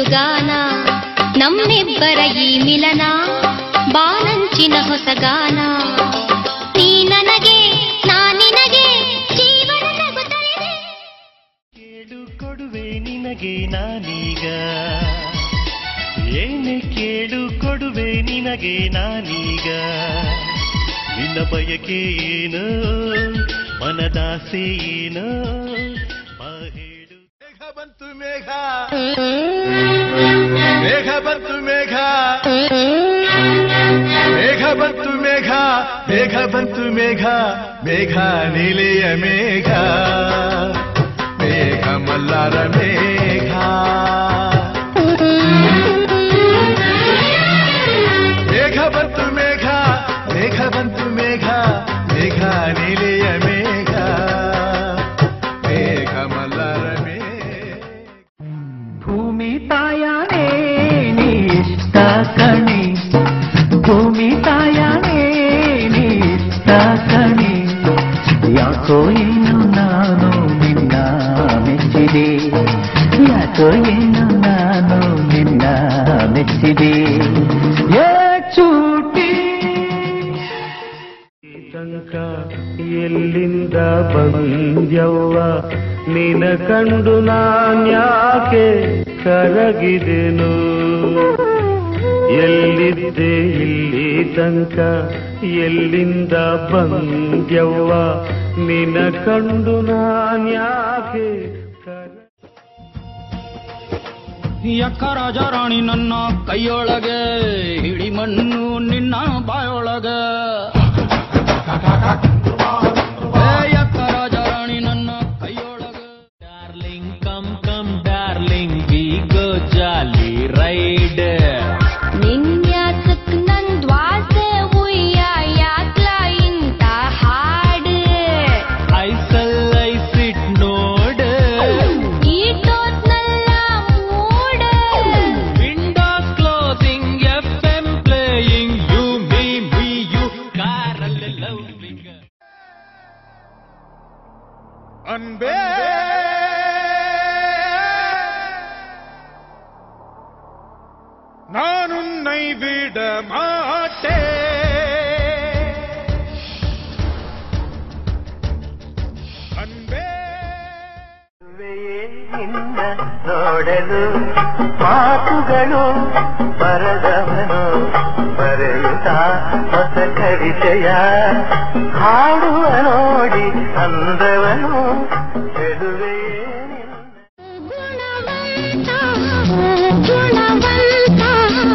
ಋತುಗಾನ ನಮ್ಮಿಬ್ಬರ ಈ ಮಿಲನ ಬಾನಂಚಿನ ಹೊಸಗಾನ ನೀ ನನಗೆ ನಾ ನಿನಗೆ ಜೀವನ ನಗುತ್ತಲಿದೆ ಕೇಳು ಕೊಡುವೆ ನಿನಗೆ ನಾನೀಗ ಏನೇ ಕೇಳು ಕೊಡುವೆ ನಿನಗೆ ನಾನೀಗ ನಿನ್ನ ಬಯಕೆ ಏನು ಮನದಾಸೆ ಏನು ಹೇಳು ಮೇಘ ಬಂತು ಮೇಘ ಮೇಘ ಬಂತು ಮೇಘ ಮೇಘ ಬಂತು ಮೇಘ ಮೇಘ ಬಂತು ಮೇಘ ಮೇಘ ನೀಲಿಯ ಮೇಘ ಮೇಘ ಮಲ್ಲಾರ ಮೇಘ ಮೇಘ ಬಂತು ಮೇಘ ಮೇಘ ಬಂತು ಮೇಘ ಮೇಘ ನೀಲಿಯ ಮೇಘ ಮೇಘ ಮಲ್ಲಾರ ಮೇಘ ಭೂಮಿ ತಾಯನೇ ನೀ ಇಷ್ಟ ಕಣೆ ಭೂಮಿ ತಾಯನೇ ನೀ ಇಷ್ಟ ಕಣೆ ಯಾಕೋ ಏನು ನಾನು ನಿನ್ನ ಮೆಚ್ಚಿದೆ ಯಾಕೋ ಏನು ನಾನು ನಿನ್ನ ಮೆಚ್ಚಿದೆ ಚೂಟಿ ತನಕ ಎಲ್ಲಿಂದ ಬಂದ್ಯವ್ವ ನಿನ ಕಂಡು ನಾನ್ಯಾಕೆ ಕರಗಿದೆನು ಎಲ್ಲಿದ್ದೆ ಇಲ್ಲಿ ತನಕ ಎಲ್ಲಿಂದ ಬಂದ್ಯವ್ವ ನಿನ ಕಂಡು ನಾನ್ಯಾಕೆ ಯಕ್ಕ ರಾಜ ರಾಣಿ ನನ್ನ ಕೈಯೊಳಗೆ ಹಿಡಿ ಮಣ್ಣು ನಿನ್ನ ಬಾಯೊಳಗೆ ಯಕ್ಕ ರಾಜ ರಾಣಿ ನನ್ನ ಕೈಯೊಳಗೆ darling come come darling we go jolly ride ನಿನ್ಯಾಸಕ್ ನನ್ ದ್ವಾಸೆ ಉಯ್ಯ ಯಾಕ್ಲ ಇಂತ ಹಾಡು ಐಸಿಟ್ ನೋಡ್ ಈಟೋತ್ನಲ್ಲ ಮೂಡ windows closing FM playing you me you ಕಾರಲ್ಲಿ ಲವ್ವಿಂಗ್ ಅನ್ಬೇ ನಾನು ನೈ ಬಿಡ ಮಾಟೆ ಅನ್ಬೇ ನೋಡಲು ಮಾತುಗಳು ಬರದವನು ಬರೆಯುತ್ತಾ ಹೊಸ ಕವಿತೆಯ ಹಾಡುವ ನೋಡಿ ಅಂದವನು ಗುಣವಂತ ಗುಣವಂತ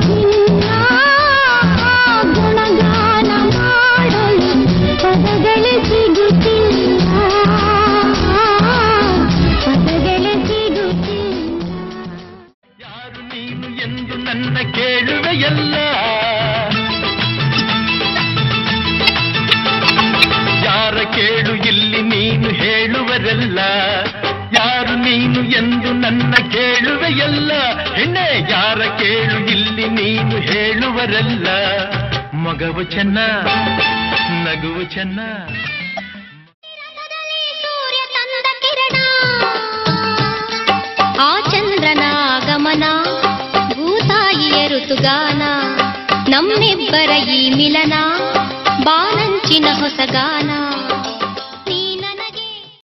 ಗುಣಗಾನ ಮಾಡಲು ಪದಗಳೇ ಸಿಗುತ್ತಿಲ್ಲ ಪದಗಳೇ ಸಿಗುತ್ತಿಲ್ಲ ಯಾರು ನೀನು ಎಂದು ನನ್ನ ಕೇಳುವೆಯಲ್ಲ ಯಾರ ಕೇಳು ಇಲ್ಲಿ ನೀನು ಹೇಳುವರಲ್ಲ ಯಾರು ನೀನು ಎಂದು ನನ್ನ ಕೇಳುವೆಯಲ್ಲ ಹೆಣ್ಣೆ ಯಾರ ಕೇಳು ಇಲ್ಲಿ ನೀನು ಹೇಳುವರಲ್ಲ ಮಗವು ಚೆನ್ನ ನಗುವು ಚೆನ್ನ ಸೂರ್ಯ ತಂದ ಕಿರಣ ಆ ಚಂದ್ರನ ಆಗಮನ ಭೂತಾಯಿಯ ಋತುಗಾನ ನಮ್ಮಿಬ್ಬರ ಈ ಮಿಲನ ಬಾನಂಚಿನ ಹೊಸಗಾನ